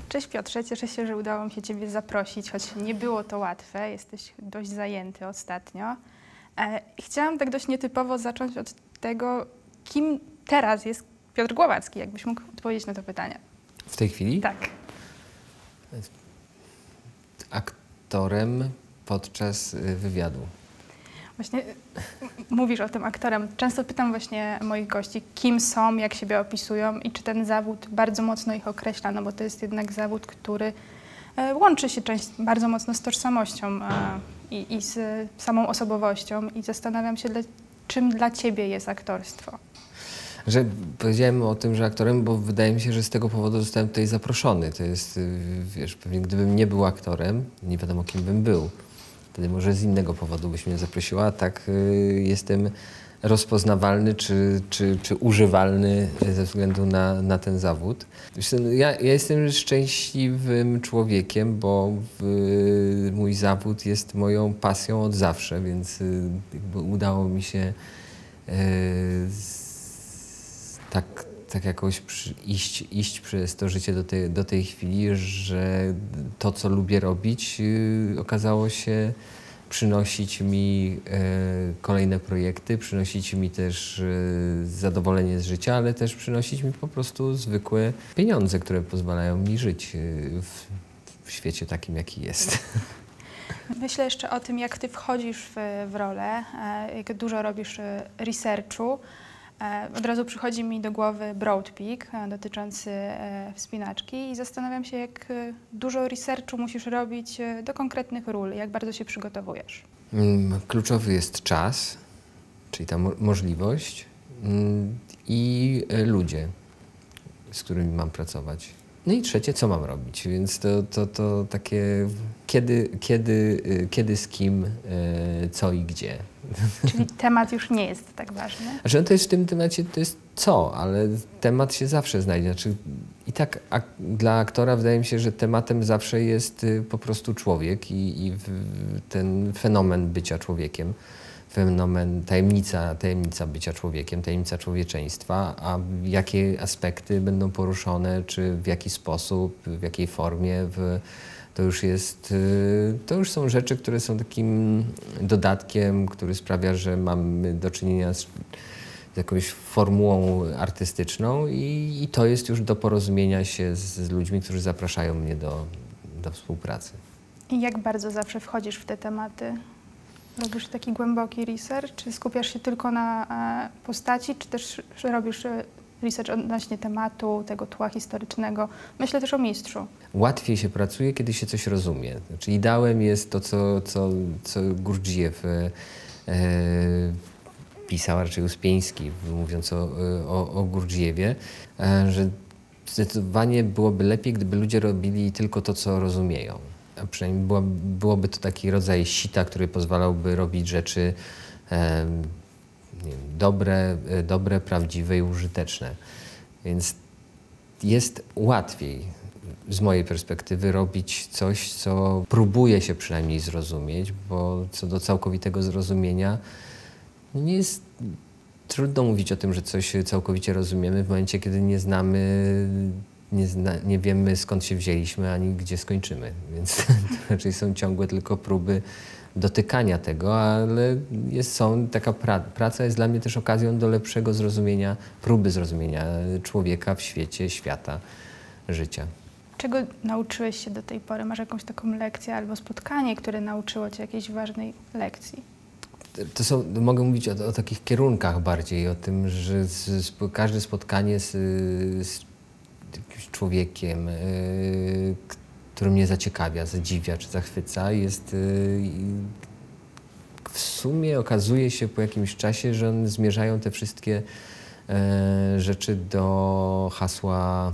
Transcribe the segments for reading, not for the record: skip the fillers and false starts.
Cześć Piotrze, cieszę się, że udało mi się Ciebie zaprosić, choć nie było to łatwe. Jesteś dość zajęty ostatnio. Chciałam tak dość nietypowo zacząć od tego, kim teraz jest Piotr Głowacki, jakbyś mógł odpowiedzieć na to pytanie. W tej chwili? Tak. Aktorem podczas wywiadu. Właśnie mówisz o tym aktorem. Często pytam właśnie moich gości, kim są, jak siebie opisują i czy ten zawód bardzo mocno ich określa, no bo to jest jednak zawód, który łączy się bardzo mocno z tożsamością i z samą osobowością i zastanawiam się, czym dla Ciebie jest aktorstwo. Że powiedziałem o tym, że aktorem, bo wydaje mi się, że z tego powodu zostałem tutaj zaproszony. To jest, wiesz, pewnie gdybym nie był aktorem, nie wiadomo kim bym był. Wtedy może z innego powodu byś mnie zaprosiła, a tak jestem rozpoznawalny czy używalny ze względu na ten zawód. Ja jestem szczęśliwym człowiekiem, bo mój zawód jest moją pasją od zawsze, więc jakby udało mi się tak jakoś iść przez to życie do tej chwili, że to, co lubię robić, okazało się przynosić mi kolejne projekty, przynosić mi też zadowolenie z życia, ale też przynosić mi po prostu zwykłe pieniądze, które pozwalają mi żyć w świecie takim, jaki jest. Myślę jeszcze o tym, jak Ty wchodzisz w rolę, jak dużo robisz researchu. Od razu przychodzi mi do głowy Broad Peak dotyczący wspinaczki i zastanawiam się, jak dużo researchu musisz robić do konkretnych ról, jak bardzo się przygotowujesz. Kluczowy jest czas, czyli ta możliwość i ludzie, z którymi mam pracować. No i trzecie, co mam robić, więc to takie kiedy, z kim, co i gdzie. Czyli temat już nie jest tak ważny? Znaczy, to jest w tym temacie, to jest co, ale temat się zawsze znajdzie. Znaczy, i tak dla aktora wydaje mi się, że tematem zawsze jest po prostu człowiek i ten fenomen bycia człowiekiem. Fenomen, tajemnica bycia człowiekiem, tajemnica człowieczeństwa, a jakie aspekty będą poruszone, czy w jaki sposób, w jakiej formie, to już są rzeczy, które są takim dodatkiem, który sprawia, że mamy do czynienia z jakąś formułą artystyczną i to jest już do porozumienia się z ludźmi, którzy zapraszają mnie do współpracy. I jak bardzo zawsze wchodzisz w te tematy? Robisz taki głęboki research? Czy skupiasz się tylko na postaci, czy też robisz research odnośnie tematu, tego tła historycznego? Myślę też o mistrzu. Łatwiej się pracuje, kiedy się coś rozumie. Znaczy, ideałem jest to, co Gurdjieff pisał, a raczej Uspieński, mówiąc o Gurdjieffie, że zdecydowanie byłoby lepiej, gdyby ludzie robili tylko to, co rozumieją. A przynajmniej byłoby to taki rodzaj sita, który pozwalałby robić rzeczy nie wiem, dobre, prawdziwe i użyteczne. Więc jest łatwiej z mojej perspektywy robić coś, co próbuje się przynajmniej zrozumieć, bo co do całkowitego zrozumienia nie jest trudno mówić o tym, że coś całkowicie rozumiemy w momencie, kiedy nie znamy, nie wiemy, skąd się wzięliśmy, ani gdzie skończymy. Więc to raczej są ciągłe tylko próby dotykania tego, ale taka praca jest dla mnie też okazją do lepszego zrozumienia, próby zrozumienia człowieka w świecie, świata, życia. Czego nauczyłeś się do tej pory? Masz jakąś taką lekcję albo spotkanie, które nauczyło Cię jakiejś ważnej lekcji? Mogę mówić o takich kierunkach bardziej, o tym, że każde spotkanie z jakimś człowiekiem, który mnie zaciekawia, zadziwia czy zachwyca, w sumie okazuje się po jakimś czasie, że zmierzają te wszystkie rzeczy do hasła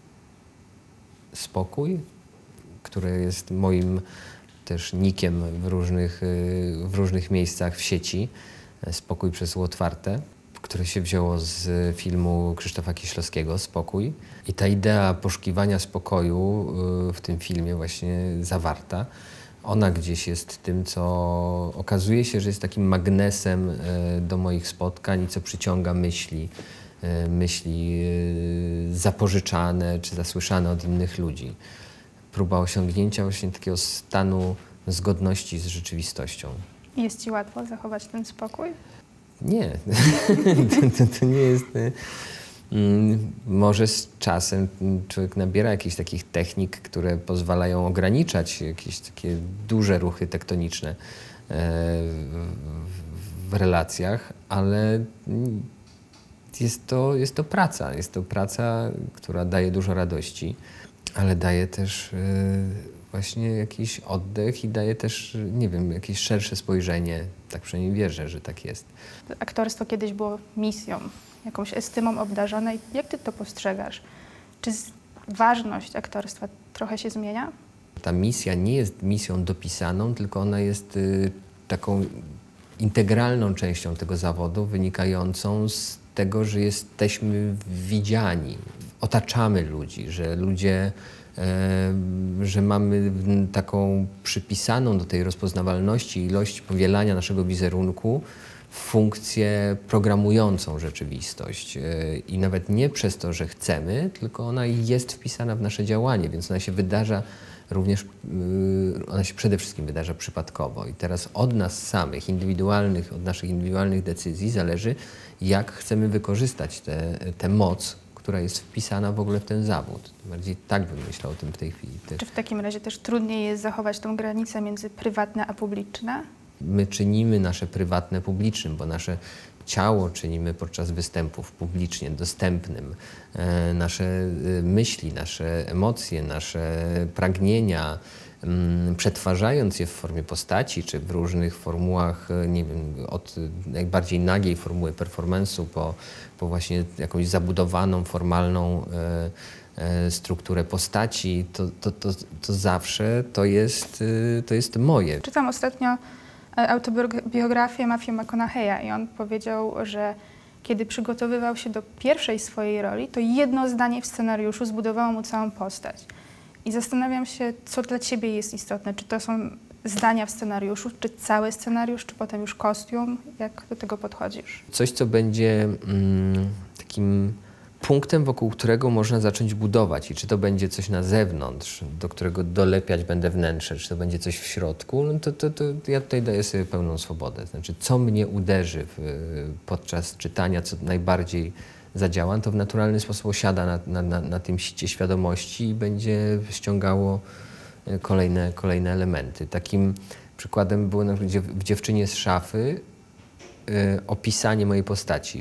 spokój, które jest moim też nickiem w różnych miejscach w sieci. Spokój przez U otwarte, które się wzięło z filmu Krzysztofa Kieślowskiego „Spokój”. I ta idea poszukiwania spokoju w tym filmie właśnie zawarta, ona gdzieś jest tym, co okazuje się, że jest takim magnesem do moich spotkań i co przyciąga myśli myśli zapożyczane czy zasłyszane od innych ludzi. Próba osiągnięcia właśnie takiego stanu zgodności z rzeczywistością. Jest ci łatwo zachować ten spokój? Nie, to nie jest... Może z czasem człowiek nabiera jakichś takich technik, które pozwalają ograniczać jakieś takie duże ruchy tektoniczne w relacjach, ale jest to praca. Jest to praca, która daje dużo radości, ale daje też właśnie jakiś oddech i daje też, nie wiem, jakieś szersze spojrzenie. Tak przynajmniej wierzę, że tak jest. Aktorstwo kiedyś było misją, jakąś estymą obdarzone. Jak ty to postrzegasz? Czy ważność aktorstwa trochę się zmienia? Ta misja nie jest misją dopisaną, tylko ona jest taką integralną częścią tego zawodu, wynikającą z tego, że jesteśmy widziani, otaczamy ludzi, że ludzie, że mamy taką przypisaną do tej rozpoznawalności ilość powielania naszego wizerunku funkcję programującą rzeczywistość. I nawet nie przez to, że chcemy, tylko ona jest wpisana w nasze działanie, więc ona się wydarza również, ona się przede wszystkim wydarza przypadkowo. I teraz od nas samych, indywidualnych, od naszych indywidualnych decyzji zależy, jak chcemy wykorzystać tę moc, która jest wpisana w ogóle w ten zawód. Bardziej tak bym myślał o tym w tej chwili. Czy w takim razie też trudniej jest zachować tą granicę między prywatne a publiczne? My czynimy nasze prywatne publicznym, bo nasze ciało czynimy podczas występów publicznie, dostępnym. Nasze myśli, nasze emocje, nasze pragnienia, przetwarzając je w formie postaci, czy w różnych formułach, nie wiem, od najbardziej nagiej formuły performance'u po właśnie jakąś zabudowaną, formalną strukturę postaci, to zawsze to jest moje. Czytam ostatnio autobiografię Matthew McConaughey'a i on powiedział, że kiedy przygotowywał się do pierwszej swojej roli, to jedno zdanie w scenariuszu zbudowało mu całą postać. I zastanawiam się, co dla ciebie jest istotne. Czy to są zdania w scenariuszu, czy cały scenariusz, czy potem już kostium? Jak do tego podchodzisz? Coś, co będzie takim punktem, wokół którego można zacząć budować. I czy to będzie coś na zewnątrz, do którego dolepiać będę wnętrze, czy to będzie coś w środku, no to ja tutaj daję sobie pełną swobodę. Znaczy, co mnie uderzy podczas czytania, co najbardziej zadziała, to w naturalny sposób osiada na tym sicie świadomości i będzie ściągało kolejne elementy. Takim przykładem było na przykład w Dziewczynie z szafy opisanie mojej postaci.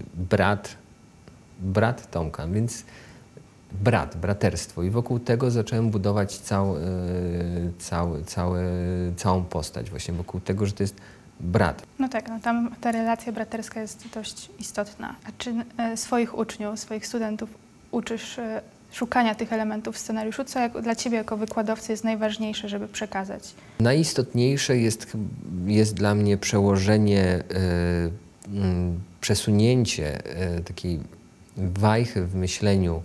Brat Tomka, więc braterstwo. I wokół tego zacząłem budować całą postać. Właśnie wokół tego, że to jest brat. No tak, no tam ta relacja braterska jest dość istotna. A czy swoich uczniów, swoich studentów uczysz szukania tych elementów w scenariuszu? Co dla ciebie jako wykładowcy jest najważniejsze, żeby przekazać? Najistotniejsze jest dla mnie przełożenie, przesunięcie takiej wajchy w myśleniu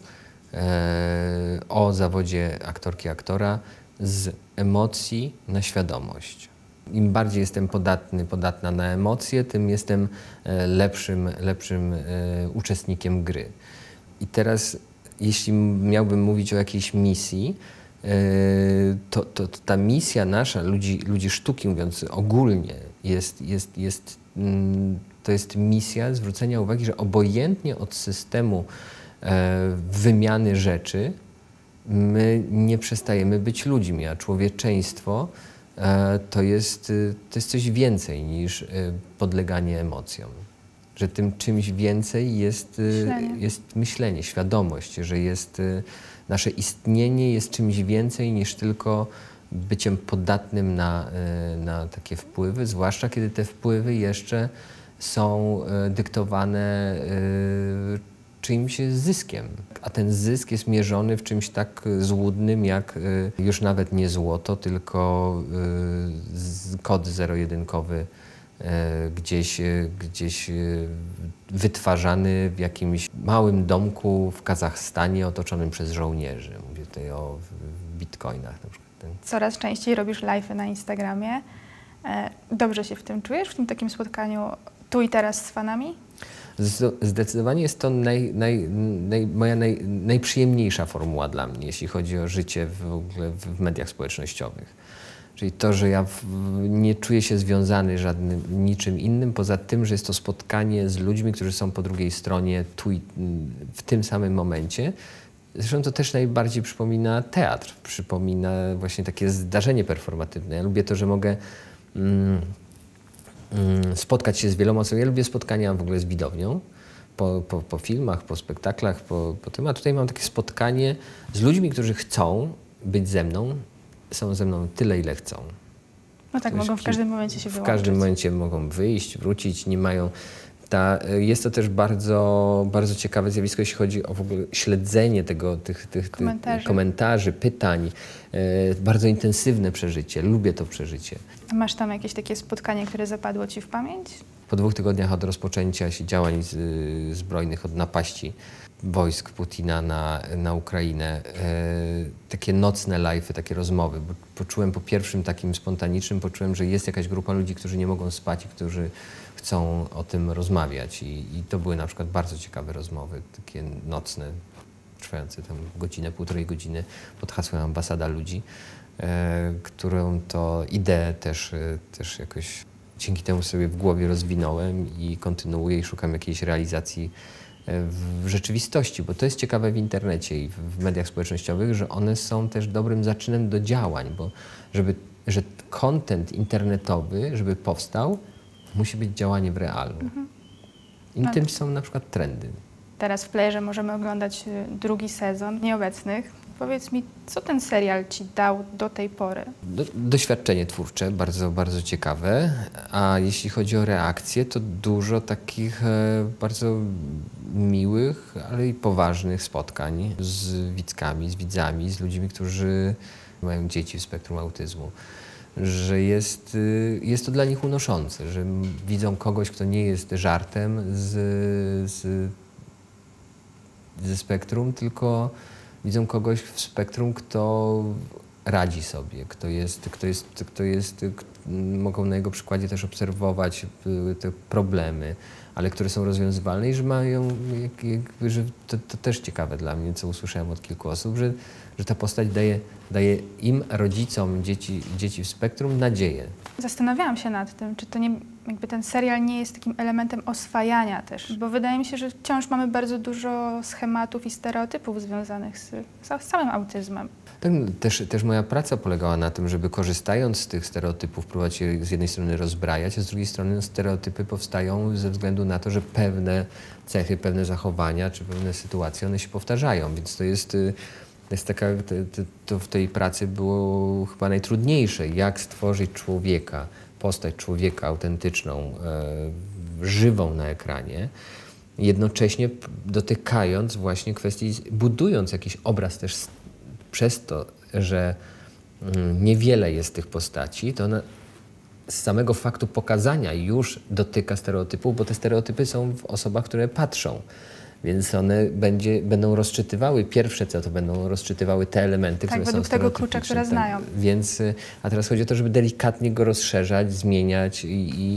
o zawodzie aktorki, aktora z emocji na świadomość. Im bardziej jestem podatna na emocje, tym jestem lepszym uczestnikiem gry. I teraz, jeśli miałbym mówić o jakiejś misji, to ta misja nasza, ludzi sztuki, mówiąc ogólnie, to jest misja zwrócenia uwagi, że obojętnie od systemu wymiany rzeczy, my nie przestajemy być ludźmi, a człowieczeństwo to jest coś więcej niż podleganie emocjom. Że tym czymś więcej jest myślenie, świadomość, że nasze istnienie jest czymś więcej niż tylko byciem podatnym na takie wpływy, zwłaszcza kiedy te wpływy jeszcze są dyktowane czyimś zyskiem. A ten zysk jest mierzony w czymś tak złudnym jak już nawet nie złoto, tylko kod zero-jedynkowy gdzieś wytwarzany w jakimś małym domku w Kazachstanie otoczonym przez żołnierzy. Mówię tutaj o bitcoinach na przykład. Coraz częściej robisz live'y na Instagramie. Dobrze się w tym czujesz, w tym takim spotkaniu tu i teraz z fanami? Zdecydowanie jest to moja najprzyjemniejsza formuła dla mnie, jeśli chodzi o życie w ogóle w mediach społecznościowych. Czyli to, że ja nie czuję się związany niczym innym, poza tym, że jest to spotkanie z ludźmi, którzy są po drugiej stronie tu i w tym samym momencie. Zresztą to też najbardziej przypomina teatr, przypomina właśnie takie zdarzenie performatywne. Ja lubię to, że mogę spotkać się z wieloma osobami. Ja lubię spotkania w ogóle z widownią, po filmach, po spektaklach, po tym. A tutaj mam takie spotkanie z ludźmi, którzy chcą być ze mną, są ze mną tyle, ile chcą. No tak, mogą w każdym momencie się wyłączyć. W każdym momencie mogą wyjść, wrócić, nie mają... Jest to też bardzo, bardzo ciekawe zjawisko, jeśli chodzi o w ogóle śledzenie tych komentarzy, pytań. Bardzo intensywne przeżycie. Lubię to przeżycie. A masz tam jakieś takie spotkanie, które zapadło ci w pamięć? Po 2 tygodniach od rozpoczęcia się działań zbrojnych, od napaści wojsk Putina na Ukrainę, takie nocne live'y, takie rozmowy. Bo poczułem po pierwszym takim spontanicznym, poczułem, że jest jakaś grupa ludzi, którzy nie mogą spać i którzy chcą o tym rozmawiać. I to były na przykład bardzo ciekawe rozmowy, takie nocne, trwające tam godzinę, 1,5 godziny pod hasłem Ambasada Ludzi, którą to ideę też jakoś dzięki temu sobie w głowie rozwinąłem i kontynuuję i szukam jakiejś realizacji w rzeczywistości, bo to jest ciekawe w internecie i w mediach społecznościowych, że one są też dobrym zaczynem do działań, bo że content internetowy, żeby powstał, musi być działanie w realu. I tym są na przykład trendy. Teraz w Playerze możemy oglądać 2. sezon Nieobecnych. Powiedz mi, co ten serial ci dał do tej pory? Doświadczenie twórcze, bardzo, bardzo ciekawe. A jeśli chodzi o reakcje, to dużo takich bardzo miłych, ale i poważnych spotkań z widzkami, z widzami, z ludźmi, którzy mają dzieci w spektrum autyzmu. Że jest to dla nich unoszące, że widzą kogoś, kto nie jest żartem ze spektrum, tylko widzą kogoś w spektrum, kto radzi sobie, mogą na jego przykładzie też obserwować te problemy, ale które są rozwiązywalne i że mają, że to też ciekawe dla mnie, co usłyszałem od kilku osób, że ta postać daje im, rodzicom dzieci w spektrum, nadzieję. Zastanawiałam się nad tym, czy to nie, jakby ten serial nie jest takim elementem oswajania też, bo wydaje mi się, że wciąż mamy bardzo dużo schematów i stereotypów związanych z samym autyzmem. Tak, też moja praca polegała na tym, żeby korzystając z tych stereotypów próbować je z jednej strony rozbrajać, a z drugiej strony stereotypy powstają ze względu na to, że pewne cechy, pewne zachowania czy pewne sytuacje, one się powtarzają, więc to jest taka, to w tej pracy było chyba najtrudniejsze, jak stworzyć człowieka, postać człowieka autentyczną, żywą na ekranie, jednocześnie dotykając właśnie kwestii, budując jakiś obraz też przez to, że niewiele jest tych postaci, to ona z samego faktu pokazania już dotyka stereotypów, bo te stereotypy są w osobach, które patrzą. Więc one będą rozczytywały, pierwsze co to będą rozczytywały te elementy, które są według tego klucza, które znają. Więc, a teraz chodzi o to, żeby delikatnie go rozszerzać, zmieniać i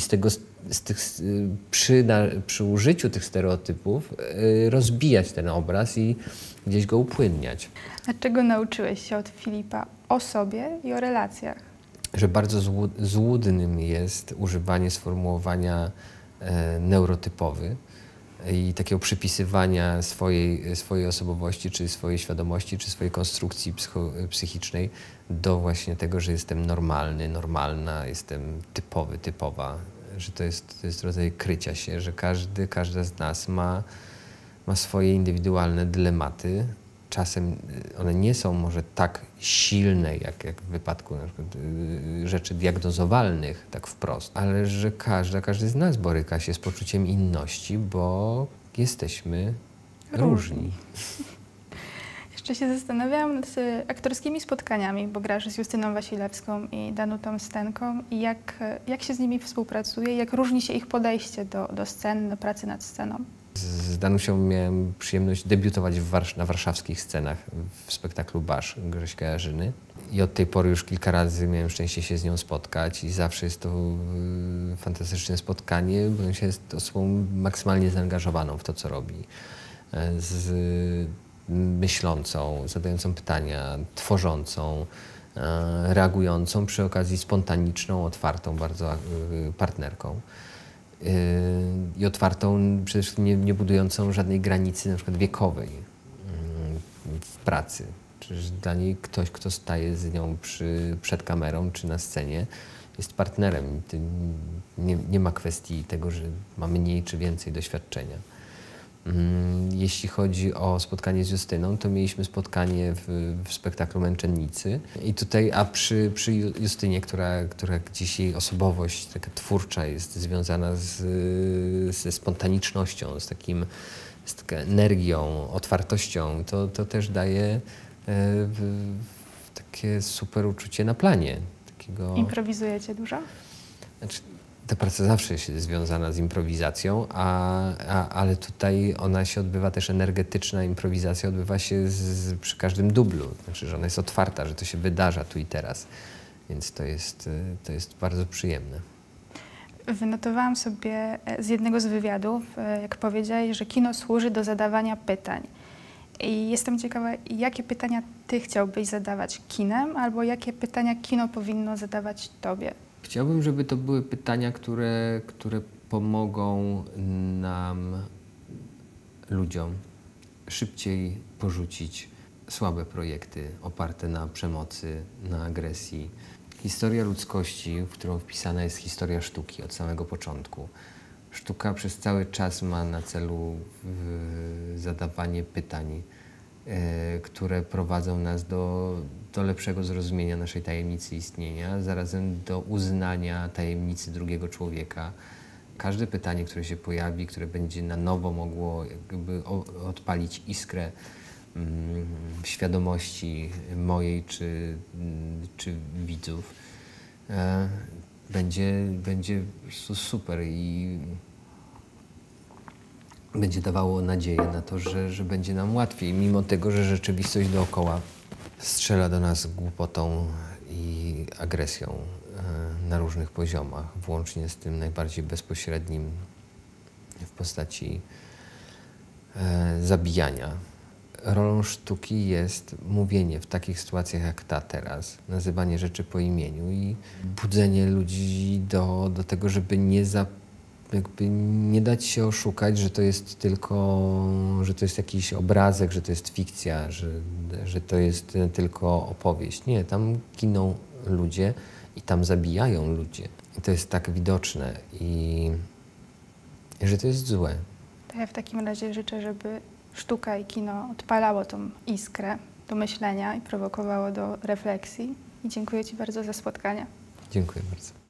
przy użyciu tych stereotypów rozbijać ten obraz i gdzieś go upłynniać. A czego nauczyłeś się od Filipa o sobie i o relacjach? Że bardzo złudnym jest używanie sformułowania neurotypowy i takiego przypisywania swojej osobowości, czy swojej świadomości, czy swojej konstrukcji psychicznej do właśnie tego, że jestem normalny, normalna, jestem typowy, typowa, że to jest rodzaj krycia się, że każda z nas ma swoje indywidualne dylematy. Czasem one nie są może tak silne, jak w wypadku na przykład rzeczy diagnozowalnych, tak wprost, ale że każdy z nas boryka się z poczuciem inności, bo jesteśmy różni. Jeszcze się zastanawiałam nad aktorskimi spotkaniami, bo grasz z Justyną Wasilewską i Danutą Stenką i jak się z nimi współpracuje, jak różni się ich podejście do scen, do pracy nad sceną. Z Danusią miałem przyjemność debiutować na warszawskich scenach w spektaklu Basz Grześka Jarzyny I od tej pory już kilka razy miałem szczęście się z nią spotkać i zawsze jest to fantastyczne spotkanie, bo się jest osobą maksymalnie zaangażowaną w to, co robi. Myślącą, zadającą pytania, tworzącą, reagującą, przy okazji spontaniczną, otwartą bardzo partnerką. I otwartą, przede wszystkim nie budującą żadnej granicy, na przykład wiekowej w pracy. Czyż dla niej ktoś, kto staje z nią przed kamerą czy na scenie, jest partnerem. Nie ma kwestii tego, że ma mniej czy więcej doświadczenia. Jeśli chodzi o spotkanie z Justyną, to mieliśmy spotkanie w spektaklu Męczennicy. I tutaj, przy Justynie, która gdzieś jej osobowość taka twórcza jest związana ze spontanicznością, z taką energią, otwartością, to też daje takie super uczucie na planie. Improwizujecie dużo? Znaczy, ta praca zawsze jest związana z improwizacją, ale tutaj ona się odbywa też, energetyczna improwizacja odbywa się przy każdym dublu. Znaczy, że ona jest otwarta, że to się wydarza tu i teraz. Więc to jest bardzo przyjemne. Wynotowałam sobie z jednego z wywiadów, jak powiedziałeś, że kino służy do zadawania pytań. I jestem ciekawa, jakie pytania ty chciałbyś zadawać kinem, albo jakie pytania kino powinno zadawać tobie? Chciałbym, żeby to były pytania, które pomogą nam, ludziom, szybciej porzucić słabe projekty oparte na przemocy, na agresji. Historia ludzkości, w którą wpisana jest historia sztuki od samego początku. Sztuka przez cały czas ma na celu zadawanie pytań, które prowadzą nas do lepszego zrozumienia naszej tajemnicy istnienia, zarazem do uznania tajemnicy drugiego człowieka. Każde pytanie, które się pojawi, które będzie na nowo mogło jakby odpalić iskrę w świadomości mojej czy widzów, będzie super i będzie dawało nadzieję na to, że będzie nam łatwiej, mimo tego, że rzeczywistość dookoła strzela do nas głupotą i agresją na różnych poziomach, włącznie z tym najbardziej bezpośrednim w postaci zabijania. Rolą sztuki jest mówienie w takich sytuacjach jak ta teraz, nazywanie rzeczy po imieniu i budzenie ludzi do tego, żeby nie dać się oszukać, że to jest że to jest jakiś obrazek, że to jest fikcja, że to jest tylko opowieść. Nie, tam giną ludzie i tam zabijają ludzie. I to jest tak widoczne i że to jest złe. To ja w takim razie życzę, żeby sztuka i kino odpalało tą iskrę do myślenia i prowokowało do refleksji. I dziękuję ci bardzo za spotkanie. Dziękuję bardzo.